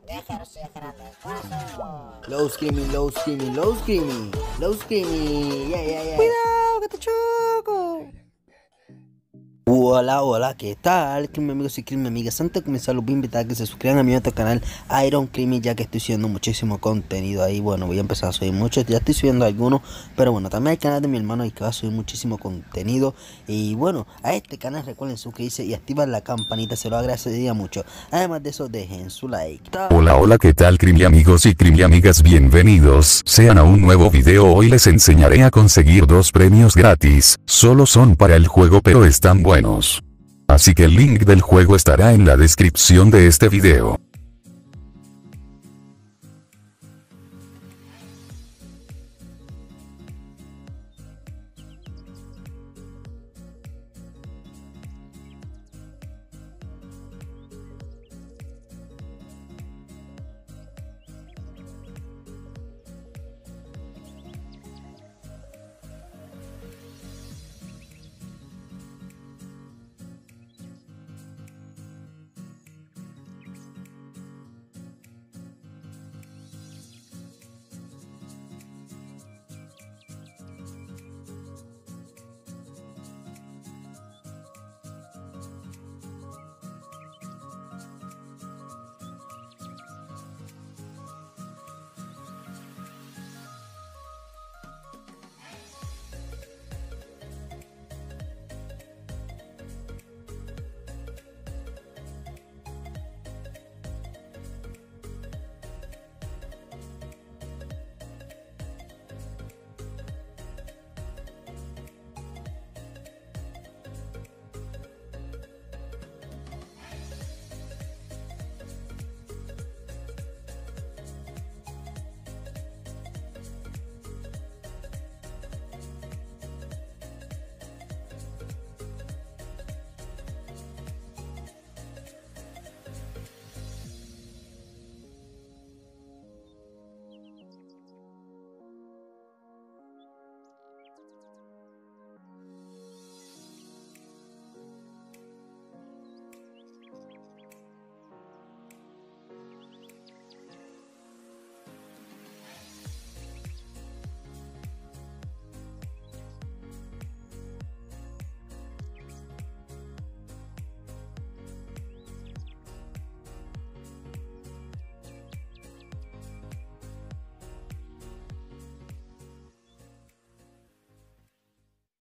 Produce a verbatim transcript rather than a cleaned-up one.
ejercer grandes fuerzas. Low screaming, low screaming, low screaming, low screaming, yeah, yeah, yeah. ¡Cuidado, que te choco! Hola, hola, ¿qué tal? Creamy amigos y creamy amigas, antes de comenzar los voy a invitar a que se suscriban a mi otro canal Iron Creamy, ya que estoy subiendo muchísimo contenido ahí. Bueno, voy a empezar a subir muchos, ya estoy subiendo algunos, pero bueno, también hay canal de mi hermano ahí que va a subir muchísimo contenido. Y bueno, a este canal recuerden suscribirse y activar la campanita, se lo agradecería mucho. Además de eso, dejen su like. Hola, hola, ¿qué tal creamy amigos y creamy amigas? Bienvenidos sean a un nuevo video. Hoy les enseñaré a conseguir dos premios gratis, solo son para el juego pero están buenos. Así que el link del juego estará en la descripción de este video.